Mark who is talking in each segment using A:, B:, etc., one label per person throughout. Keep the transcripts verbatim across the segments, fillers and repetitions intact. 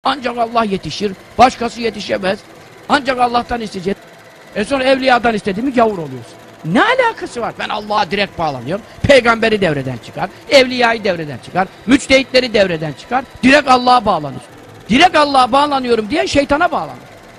A: Ancak Allah yetişir, başkası yetişemez. Ancak Allah'tan isteyecek. E sonra evliyadan istediğimi gavur oluyorsun. Ne alakası var? Ben Allah'a direkt bağlanıyorum. Peygamberi devreden çıkar, evliyayı devreden çıkar, müçtehitleri devreden çıkar. Direkt Allah'a bağlanır. Direkt Allah'a bağlanıyorum diye şeytana bağlanır.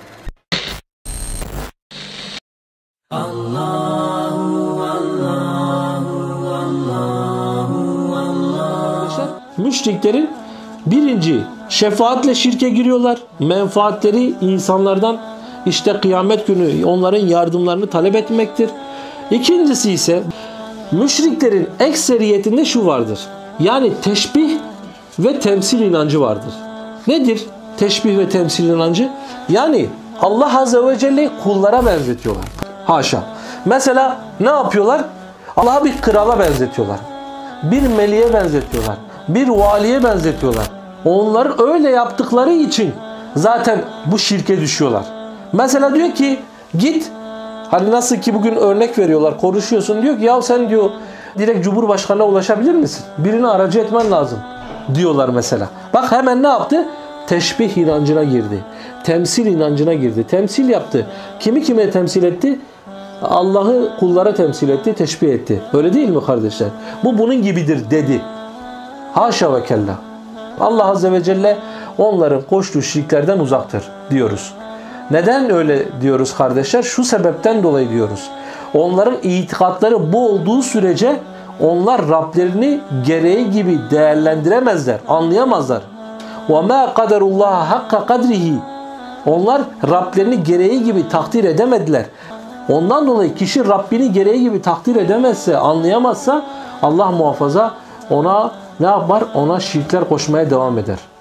B: Allahu Allahu Allahu Allah.
C: Müşriklerin birinci şefaatle şirke giriyorlar. Menfaatleri insanlardan işte kıyamet günü onların yardımlarını talep etmektir. İkincisi ise müşriklerin ekseriyetinde şu vardır. Yani teşbih ve temsil inancı vardır. Nedir teşbih ve temsil inancı? Yani Allah Azze ve Celle'yi kullara benzetiyorlar. Haşa. Mesela ne yapıyorlar? Allah'ı bir krala benzetiyorlar. Bir meleğe benzetiyorlar. Bir valiye benzetiyorlar. Onlar öyle yaptıkları için zaten bu şirke düşüyorlar. Mesela diyor ki git, hani nasıl ki bugün örnek veriyorlar, konuşuyorsun, diyor ki ya sen diyor direkt Cumhurbaşkanı'na ulaşabilir misin? Birini aracı etmen lazım diyorlar mesela. Bak hemen ne yaptı? Teşbih inancına girdi. Temsil inancına girdi. Temsil yaptı. Kimi kime temsil etti? Allah'ı kullara temsil etti, teşbih etti. Öyle değil mi kardeşler? Bu bunun gibidir dedi. Haşa ve kella. Allah Azze ve Celle onların koştuğu şirklerden uzaktır diyoruz. Neden öyle diyoruz kardeşler? Şu sebepten dolayı diyoruz. Onların itikatları bu olduğu sürece onlar Rablerini gereği gibi değerlendiremezler, anlayamazlar. وَمَا قَدَرُ اللّٰهَ حَقَّ قَدْرِهِ. Onlar Rablerini gereği gibi takdir edemediler. Ondan dolayı kişi Rabbini gereği gibi takdir edemezse, anlayamazsa Allah muhafaza ona ne yapar? Ona şirkler koşmaya devam eder.